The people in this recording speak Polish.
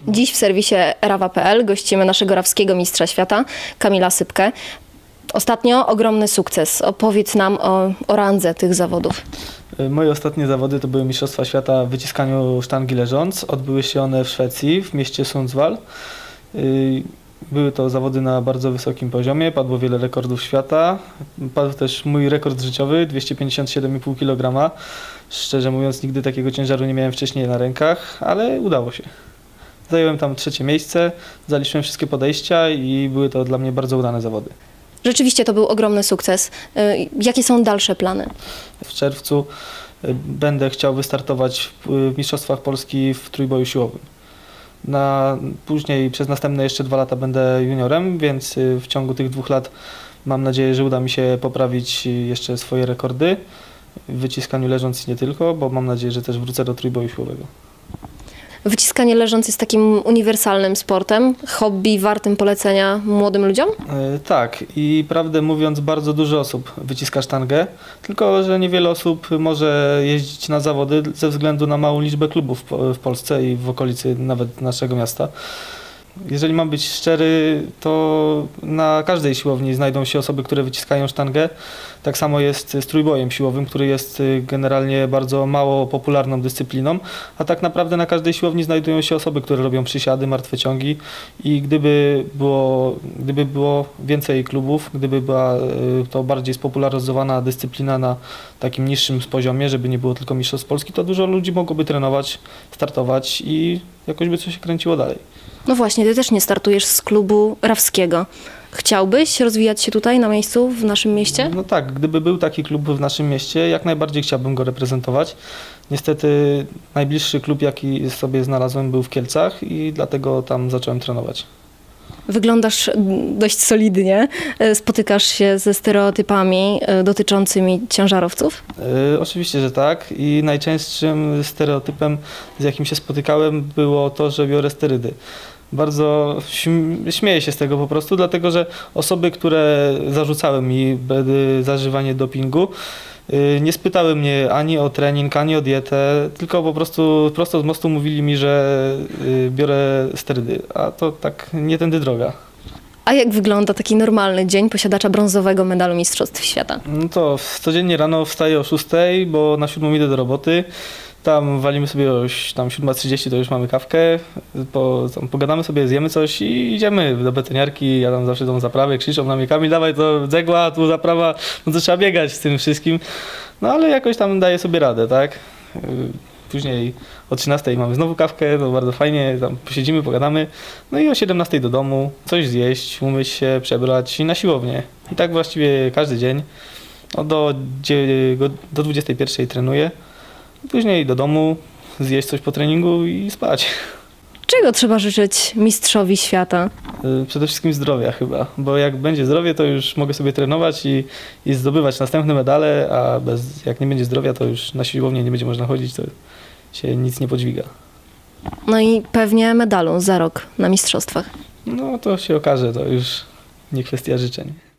Dziś w serwisie rawa.pl gościmy naszego rawskiego mistrza świata, Kamila Sypkę. Ostatnio ogromny sukces. Opowiedz nam o randze tych zawodów. Moje ostatnie zawody to były Mistrzostwa Świata w wyciskaniu sztangi leżąc. Odbyły się one w Szwecji, w mieście Sundsvall. Były to zawody na bardzo wysokim poziomie, padło wiele rekordów świata. Padł też mój rekord życiowy, 257,5 kg. Szczerze mówiąc, nigdy takiego ciężaru nie miałem wcześniej na rękach, ale udało się. Zająłem tam 3. miejsce, zaliczyłem wszystkie podejścia i były to dla mnie bardzo udane zawody. Rzeczywiście to był ogromny sukces. Jakie są dalsze plany? W czerwcu będę chciał wystartować w Mistrzostwach Polski w trójboju siłowym. Później przez następne jeszcze 2 lata będę juniorem, więc w ciągu tych 2 lat mam nadzieję, że uda mi się poprawić jeszcze swoje rekordy w wyciskaniu leżąc i nie tylko, bo mam nadzieję, że też wrócę do trójboju siłowego. Wyciskanie leżąc jest takim uniwersalnym sportem, hobby wartym polecenia młodym ludziom? Tak i prawdę mówiąc bardzo dużo osób wyciska sztangę, tylko że niewiele osób może jeździć na zawody ze względu na małą liczbę klubów w Polsce i w okolicy nawet naszego miasta. Jeżeli mam być szczery, to na każdej siłowni znajdą się osoby, które wyciskają sztangę. Tak samo jest z trójbojem siłowym, który jest generalnie bardzo mało popularną dyscypliną, a tak naprawdę na każdej siłowni znajdują się osoby, które robią przysiady, martwe ciągi i gdyby było więcej klubów, gdyby była to bardziej spopularyzowana dyscyplina na takim niższym poziomie, żeby nie było tylko mistrzostw Polski, to dużo ludzi mogłoby trenować, startować i jakoś by coś się kręciło dalej. No właśnie, ty też nie startujesz z klubu rawskiego. Chciałbyś rozwijać się tutaj na miejscu, w naszym mieście? No tak, gdyby był taki klub w naszym mieście, jak najbardziej chciałbym go reprezentować. Niestety najbliższy klub, jaki sobie znalazłem, był w Kielcach i dlatego tam zacząłem trenować. Wyglądasz dość solidnie. Spotykasz się ze stereotypami dotyczącymi ciężarowców? Oczywiście, że tak i najczęstszym stereotypem, z jakim się spotykałem, było to, że biorę sterydy. Bardzo śmieję się z tego po prostu, dlatego że osoby, które zarzucały mi zażywanie dopingu, nie spytały mnie ani o trening, ani o dietę, tylko po prostu prosto z mostu mówili mi, że biorę sterydy, a to tak nie tędy droga. A jak wygląda taki normalny dzień posiadacza brązowego medalu Mistrzostw Świata? No to codziennie rano wstaję o 6, bo na 7 idę do roboty. Tam walimy sobie o 7:30, to już mamy kawkę, pogadamy sobie, zjemy coś i idziemy do betoniarki. Ja tam zawsze tą zaprawę, krzyczą na mnie: Kamil, dawaj to cegła, tu zaprawa, no to trzeba biegać z tym wszystkim. No ale jakoś tam daję sobie radę, tak? Później o 13 mamy znowu kawkę, to bardzo fajnie, tam posiedzimy, pogadamy. No i o 17 do domu, coś zjeść, umyć się, przebrać i na siłownię. I tak właściwie każdy dzień. No do 21 trenuję. Później do domu, zjeść coś po treningu i spać. Czego trzeba życzyć mistrzowi świata? Przede wszystkim zdrowia chyba, bo jak będzie zdrowie, to już mogę sobie trenować i zdobywać następne medale, a jak nie będzie zdrowia, to już na siłownię nie będzie można chodzić, to się nic nie podźwiga. No i pewnie medalu za rok na mistrzostwach. No to się okaże, to już nie kwestia życzeń.